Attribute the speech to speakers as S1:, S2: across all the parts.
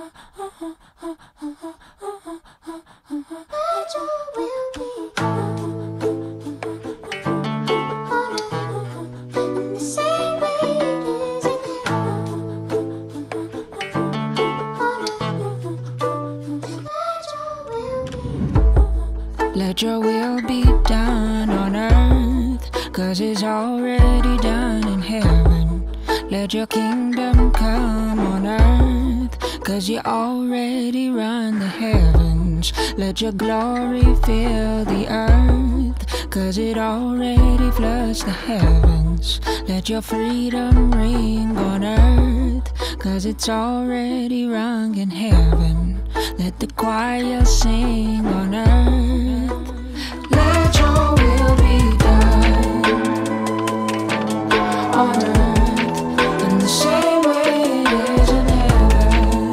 S1: Let your will be done on earth, 'cause it's already done in heaven. Let your kingdom come on earth, 'cause you already run the heavens. Let your glory fill the earth, 'cause it already floods the heavens. Let your freedom ring on earth, 'cause it's already rung in heaven. Let the choir sing on earth. Let your will be done on earth in the same way it is in heaven.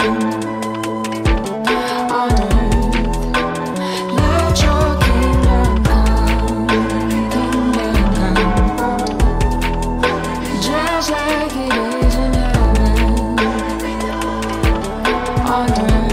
S1: On earth, let your kingdom come, just like it is in heaven. On earth,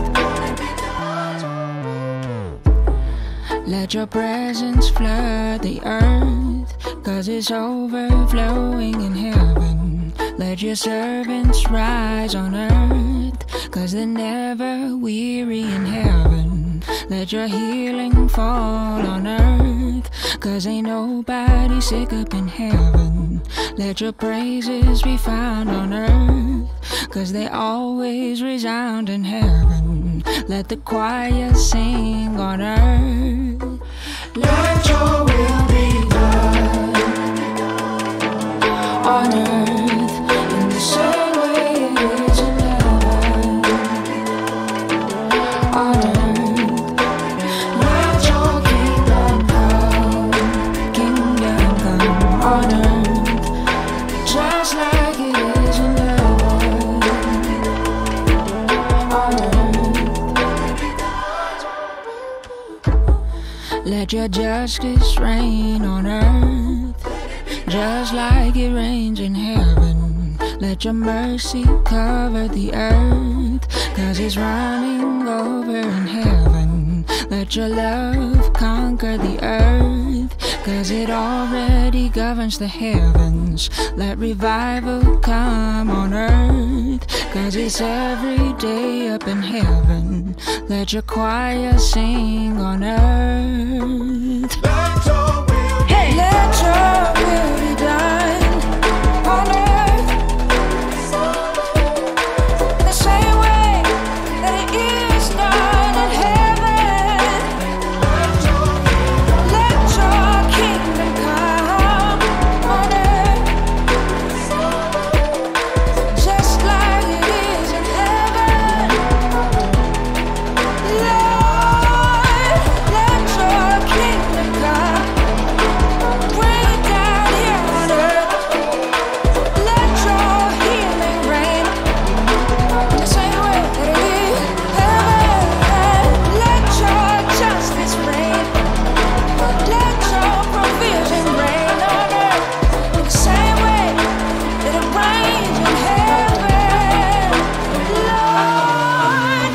S1: let your presence flood the earth, 'cause it's overflowing in heaven. Let your servants rise on earth, 'cause they're never weary in heaven. Let your healing fall on earth, 'cause ain't nobody sick up in heaven. Let your praises be found on earth, 'cause they always resound in heaven. Let the choir sing on earth. Let your will be done on earth in the same way it is in heaven. On earth, let your kingdom come on earth, just like it is in heaven. On earth, let your justice reign on earth, just like it rains in heaven. Let your mercy cover the earth, 'cause it's running over in heaven. Let your love conquer the earth, 'cause it already governs the heavens. Let revival come on earth, 'cause it's every day up in heaven. Let your choir sing on earth. Let your will be done. Let your will be done on earth, the same way that it is done in heaven. Let your kingdom come on earth, just like it is in heaven. Lord, let your kingdom come, bring it down here on earth. Let your healing reign, the same way that it is in heaven. Let your justice reign, let your provision reign on earth, the same way that it reigns in heaven. Lord,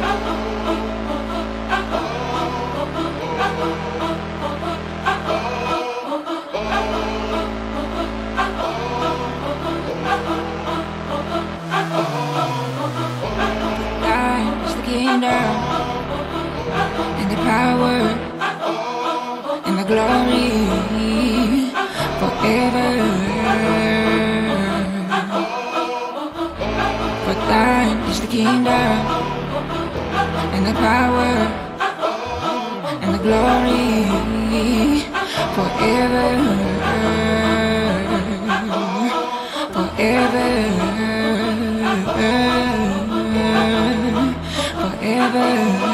S1: thine is the kingdom and the power and the glory forever. For thine is the kingdom and the power and the glory forever, forever, forever.